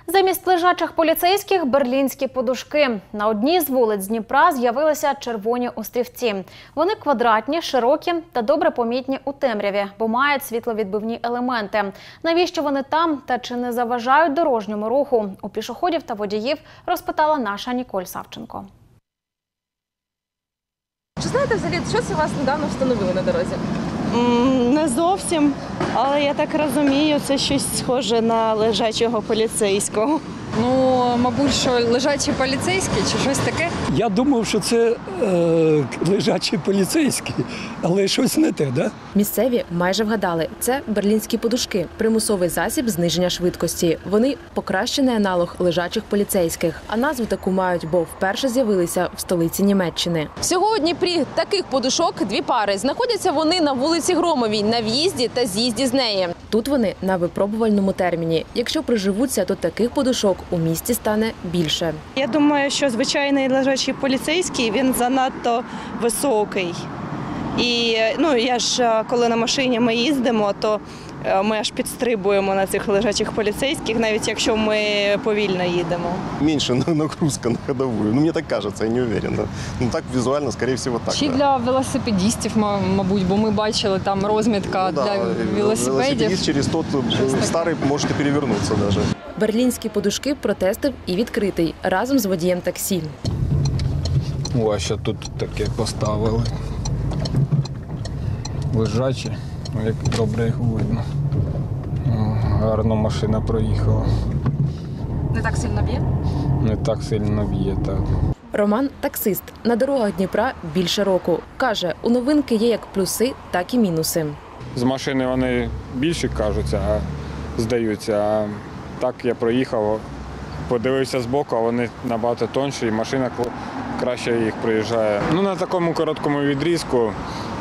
Замість лежачих поліцейських – берлінські подушки. На одній з вулиць Дніпра з'явилися червоні острівці. Вони квадратні, широкі та добре помітні у темряві, бо мають світловідбивні елементи. Навіщо вони там та чи не заважають дорожньому руху? У пішоходів та водіїв розпитала наша Ніколь Савченко. Чи знаєте взагалі, що це вас недавно встановили на дорозі? Не зовсім, але я так розумію, це щось схоже на лежачого поліцейського. Ну, мабуть, що лежачі поліцейські чи щось таке? Я думав, що це лежачі поліцейські, але щось не те, да? Місцеві майже вгадали. Це берлінські подушки – примусовий засіб зниження швидкості. Вони – покращений аналог лежачих поліцейських. А назву таку мають, бо вперше з'явилися в столиці Німеччини. Всього у Дніпрі таких подушок дві пари. Знаходяться вони на вулиці Громовій, на в'їзді та з'їзді з неї. Тут вони на випробувальному терміні. Якщо приживуться, то таких подушок у місті стане більше. Я думаю, що звичайний лежачий поліцейський, він занадто високий. І я ж, коли на машині ми їздимо, то ми аж підстрибуємо на цих лежачих поліцейських, навіть якщо ми повільно їдемо. Меньше нагрузка на ходовую. Мені так кажеться, я не уверен. Так візуально, скоріше всього, так. Чи для велосипедистів, мабуть, бо ми бачили там розмітка для велосипедів. Велосипедист через тот старий може перевернутися навіть. Берлінські подушки протестив і відкритий разом з водієм таксі. О, що тут таке поставили. Лежачі, як добре їх видно. Гарно машина проїхала. Не так сильно б'є? Не так сильно б'є, так. Роман – таксист. На дорогах Дніпра більше року. Каже, у новинки є як плюси, так і мінуси. З машини вони більше кажуться, здаються. А так я проїхав, подивився збоку, а вони набагато тонші, і машина краще їх проїжджає. На такому короткому відрізку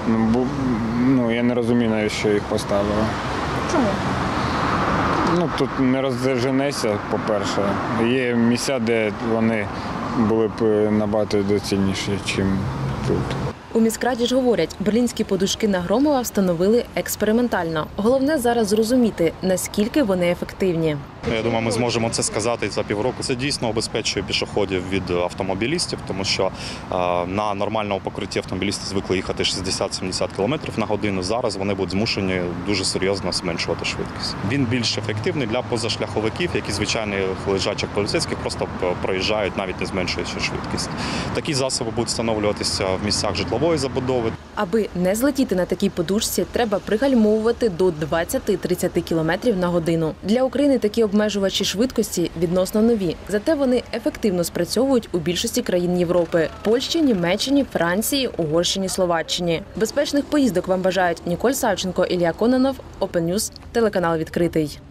я не розумію, навіщо їх поставили. Чому? Тут не роздерженешся, по-перше. Є місця, де вони були б набагато доцільніші, ніж тут. У міськраді ж говорять, берлінські подушки на Громова встановили експериментально. Головне зараз зрозуміти, наскільки вони ефективні. Я думаю, ми зможемо це сказати за півроку. Це дійсно обезпечує пішоходів від автомобілістів, тому що на нормальному покритті автомобілісти звикли їхати 60-70 км на годину. Зараз вони будуть змушені дуже серйозно зменшувати швидкість. Він більш ефективний для позашляховиків, які звичайних лежачих поліцейських просто проїжджають, навіть не зменшуючи швидкість. Такі засоби будуть встановлюватися в місцях житлової забудови. Аби не злетіти на такій подушці, треба пригальмовувати до 20-30 км на годину. Для України такі обмежувачі швидкості відносно нові. Зате вони ефективно спрацьовують у більшості країн Європи – Польщі, Німеччині, Франції, Угорщині, Словаччині. Безпечних поїздок вам бажають Ніколь Савченко, Ілля Кононов, Open News, телеканал «Відкритий».